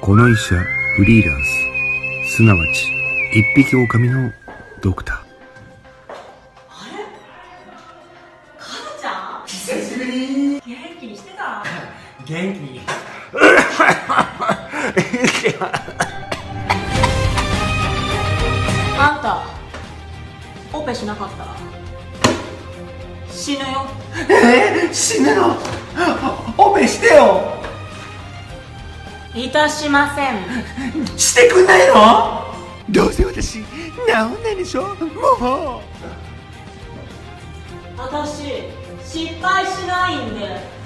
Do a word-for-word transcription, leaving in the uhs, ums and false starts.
この医者フリーランス、すなわち一匹狼のドクター。 あれ、母ちゃん久しぶり。元気にしてた？ 元気にあんたオペしなかったら死ぬよ。 えー、死ぬの？オペしてよ。 いたしません。 してくんないの？どうせ私治んないでしょ、もう。 私失敗しないんで。